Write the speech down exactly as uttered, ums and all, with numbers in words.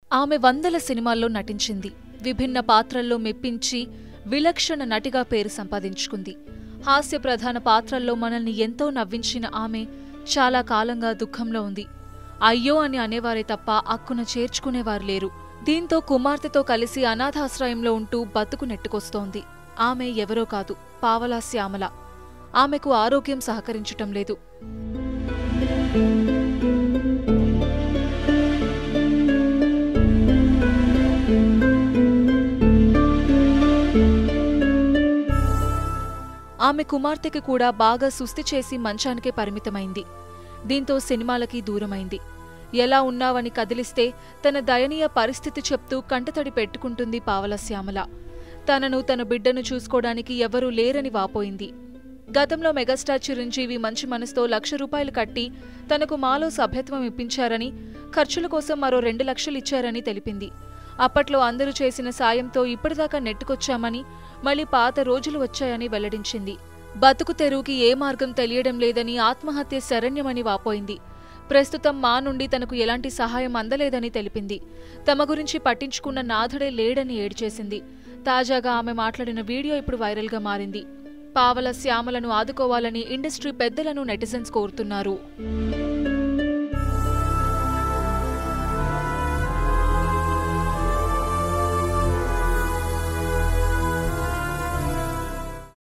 ఆమె వందల సినిమాల్లో నటించింది. విభిన్న పాత్రల్లో మెప్పించి విలక్షణ నటిగా పేరు సంపాదించుకుంది. హాస్య ప్రధాన పాత్రల్లో మనల్ని ఎంతో నవ్వించిన ఆమె చాలా కాలంగా దుఃఖంలో ఉంది. అయ్యో అని అనేవారే తప్ప అక్కున చేర్చుకునేవారు లేరు. దీంతో కుమార్తెతో కలిసి అనాథాశ్రయంలో ఉంటూ బతుకు నెట్టుకొస్తోంది. ఆమె ఎవరో కాదు, పావలా శ్యామల. ఆమెకు ఆరోగ్యం సహకరించటం లేదు. ఆమె కుమార్తెకి కూడా బాగా సుస్థి చేసి మంచానికే పరిమితమైంది. దీంతో సినిమాలకి దూరమైంది. ఎలా ఉన్నావని కదిలిస్తే తన దయనీయ పరిస్థితి చెప్తూ కంటతడి పెట్టుకుంటుంది పావలా శ్యామల. తనను తన బిడ్డను చూసుకోవడానికి ఎవరూ లేరని వాపోయింది. గతంలో మెగాస్టార్ చిరంజీవి మంచి మనసుతో లక్ష రూపాయలు కట్టి తనకు మాలో సభ్యత్వం ఇప్పించారని, ఖర్చుల కోసం మరో రెండు లక్షలు ఇచ్చారని తెలిపింది. అప్పట్లో అందరూ చేసిన సాయంతో ఇప్పటిదాకా నెట్టుకొచ్చామని, మళ్లీ పాత రోజులు వచ్చాయని వెల్లడించింది. బతుకు తెరువుకి ఏ మార్గం తెలియడం లేదని, ఆత్మహత్య శరణ్యమని వాపోయింది. ప్రస్తుతం మా నుండి తనకు ఎలాంటి సహాయం అందలేదని తెలిపింది. తమ గురించి పట్టించుకున్న నాథుడే లేడని ఏడ్చేసింది. తాజాగా ఆమె మాట్లాడిన వీడియో ఇప్పుడు వైరల్గా మారింది. పావలా శ్యామలను ఆదుకోవాలని ఇండస్ట్రీ పెద్దలను నెటిజన్స్ కోరుతున్నారు.